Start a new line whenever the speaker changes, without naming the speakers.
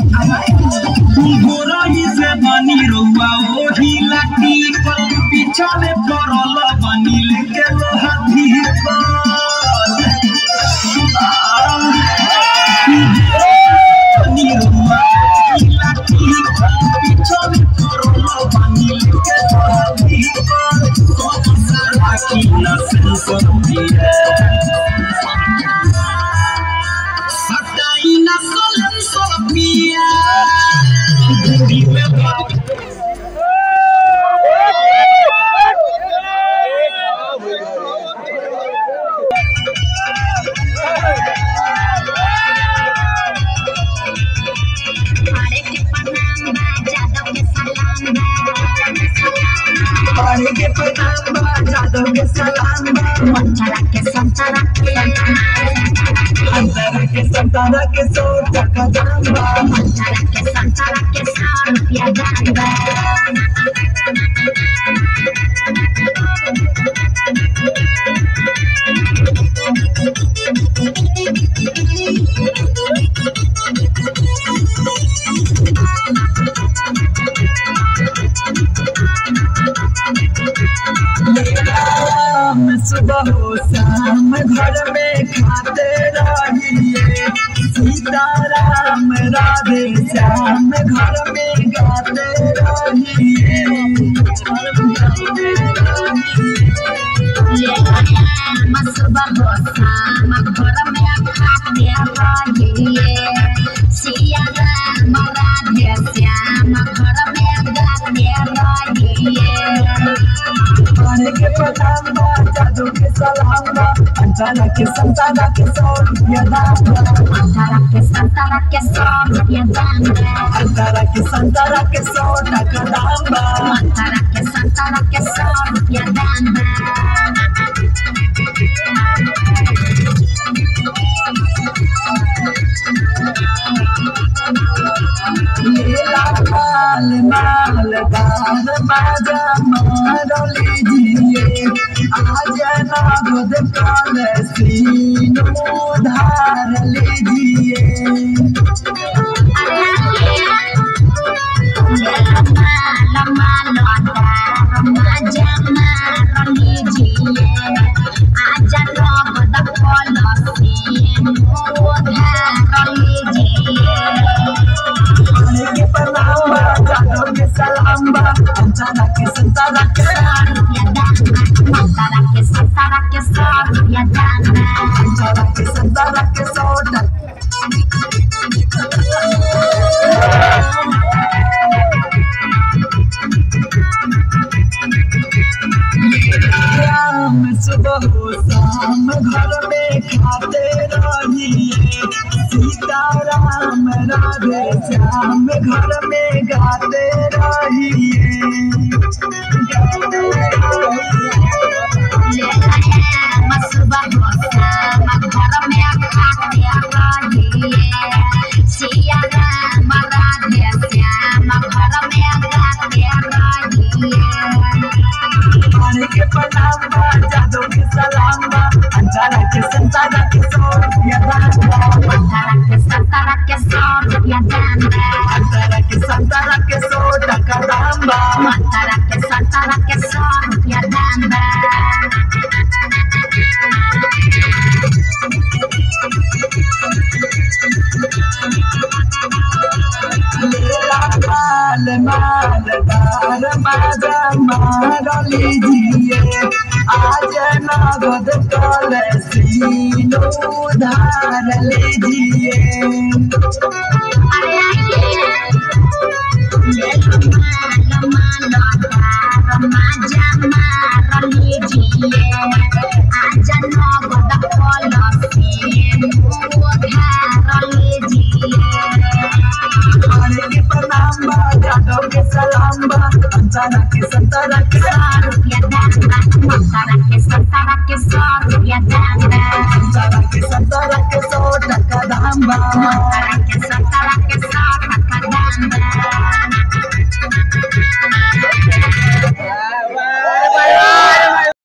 गोरई से बनी रउआ ओही लाठी पर पीछा में पड़ल बनी लेके लोहा धीपर बनी रउआ ओही लाठी पर पीछा में पड़ल बनी लेके लोहा धीपर तो सारा की नस्ल पर दिए हटाई नस्ल पर पिया दूरी में के प्रणाम बा जादव के सलाम बा मंथरा के संतरा के अंतरा के संतरा के 100 टका दाम बा मंथरा के संतरा के 100 रुपया दाम बा सुबह हो शाम घर में खाते रहिए सीताराम राधे श्याम घर में गाते रहिए सुबह हो शाम घर में खाते रहिए सीताराम राधे श्याम घर में गाते रहिए के प्रणाम बा जादू के सलाम बा अंतरा के संतरा के 100 रुपया दाम बा अंतरा के संतरा के 100 रुपया दाम बा अंतरा के संतरा के 100 टका दाम बा अंतरा के संतरा के 100 रुपया दाम बा माल मालदार बाजा मार लीजिए आज नगद काल सीनो धार लीजिए माल मालदार बाजा मार लीजिए आज नगद काल सीनो धार लीजिए के प्रणाम बा जादव के सलाम बा अंतरा के संतरा के 100 रुपया दाम बा अंतरा के संतरा के 100 रुपया दाम बा अंतरा के संतरा के 100 शाम सुबह हो शाम घर में खाते रहिए सीताराम राधे श्याम घर में गाते रहिए सुबह हो शाम घर में खाते रहिए सीताराम राधे श्याम घर में गाते रहिए के प्रणाम बा जादव के सलाम बा अंतरा के संतरा के 100 रुपया दाम बा अंतरा के संतरा के 100 रुपया दाम बा अंतरा के संतरा के 100 टका दाम बा अंतरा के संतरा के 100 रुपया दाम बा माल मालदार बाजा मार लीजिए आज नगद काल सीनो धार लीजिए मालदार बाजा मार लीजिए आज नगद काल सीनो धार लीजिए के प्रणाम बा जादव के सलाम बा अंतरा के संतरा के 100 रुपया दाम बा अंतरा के संतरा के 100 रुपया दाम बा अंतरा के संतरा के 100 टका दाम बा अंतरा के